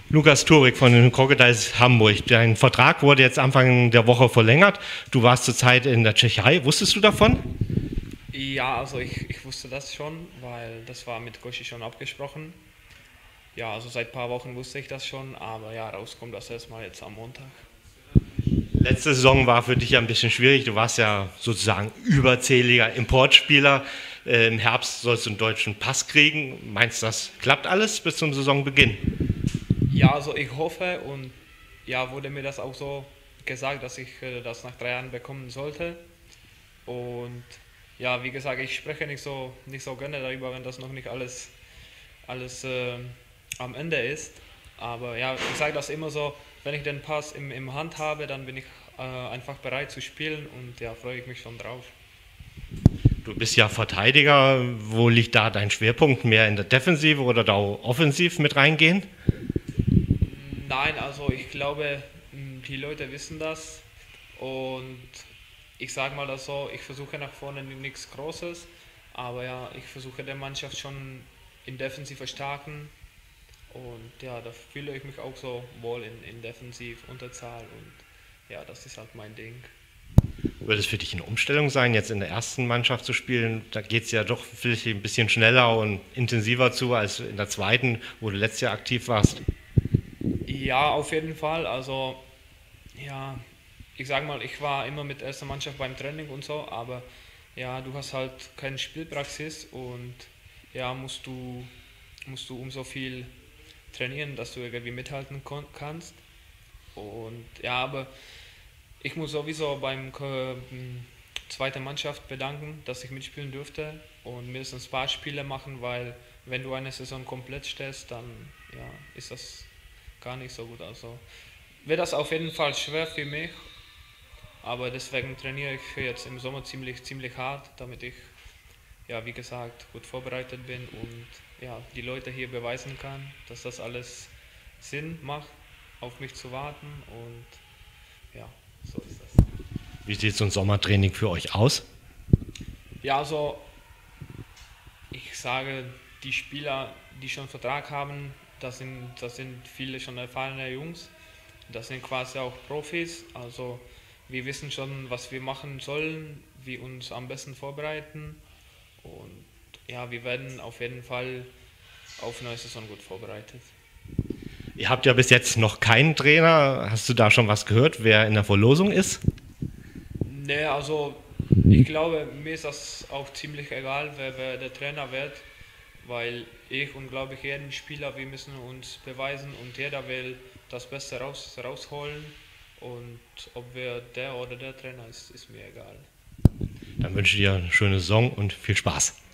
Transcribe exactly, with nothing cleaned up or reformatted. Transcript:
Lukas Turek von den Crocodiles Hamburg. Dein Vertrag wurde jetzt Anfang der Woche verlängert. Du warst zurzeit in der Tschechei. Wusstest du davon? Ja, also ich, ich wusste das schon, weil das war mit Koshi schon abgesprochen. Ja, also seit ein paar Wochen wusste ich das schon, aber ja, rauskommt das erstmal jetzt am Montag. Letzte Saison war für dich ja ein bisschen schwierig. Du warst ja sozusagen überzähliger Importspieler. Äh, Im Herbst sollst du einen deutschen Pass kriegen. Meinst du, das klappt alles bis zum Saisonbeginn? Ja, also ich hoffe und ja, wurde mir das auch so gesagt, dass ich äh, das nach drei Jahren bekommen sollte. Und ja, wie gesagt, ich spreche nicht so, nicht so gerne darüber, wenn das noch nicht alles, alles äh, am Ende ist. Aber ja, ich sage das immer so, wenn ich den Pass im, im Hand habe, dann bin ich äh, einfach bereit zu spielen und ja, freue ich mich schon drauf. Du bist ja Verteidiger. Wo liegt da dein Schwerpunkt? Mehr in der Defensive oder da offensiv mit reingehen? Nein, also ich glaube, die Leute wissen das und ich sage mal das so, ich versuche nach vorne nichts Großes, aber ja, ich versuche der Mannschaft schon in Defensiv verstärken und ja, da fühle ich mich auch so wohl in, in Defensiv, Unterzahl und ja, das ist halt mein Ding. Würde es für dich eine Umstellung sein, jetzt in der ersten Mannschaft zu spielen? Da geht es ja doch vielleicht ein bisschen schneller und intensiver zu als in der zweiten, wo du letztes Jahr aktiv warst. Ja, auf jeden Fall, also ja, ich sag mal, ich war immer mit erster Mannschaft beim Training und so, aber ja, du hast halt keine Spielpraxis und ja, musst du, musst du umso viel trainieren, dass du irgendwie mithalten kannst. Und ja, aber ich muss sowieso beim äh, zweiten Mannschaft bedanken, dass ich mitspielen durfte und mindestens ein paar Spiele machen, weil wenn du eine Saison komplett stellst, dann ja, ist das gar nicht so gut. Also wird das auf jeden Fall schwer für mich, aber deswegen trainiere ich jetzt im Sommer ziemlich, ziemlich hart, damit ich, ja, wie gesagt, gut vorbereitet bin und ja, die Leute hier beweisen kann, dass das alles Sinn macht, auf mich zu warten und ja, so ist das. Wie sieht so ein Sommertraining für euch aus? Ja, also ich sage, die Spieler, die schon Vertrag haben, das sind, das sind viele schon erfahrene Jungs. Das sind quasi auch Profis. Also wir wissen schon, was wir machen sollen, wie uns am besten vorbereiten. Und ja, wir werden auf jeden Fall auf neue Saison gut vorbereitet. Ihr habt ja bis jetzt noch keinen Trainer. Hast du da schon was gehört, wer in der Verlosung ist? Nee, also ich glaube, mir ist das auch ziemlich egal, wer, wer der Trainer wird, weil ich und glaube ich jeden Spieler, wir müssen uns beweisen und jeder will das Beste raus, rausholen und ob wer der oder der Trainer ist, ist mir egal. Dann wünsche ich dir eine schöne Saison und viel Spaß.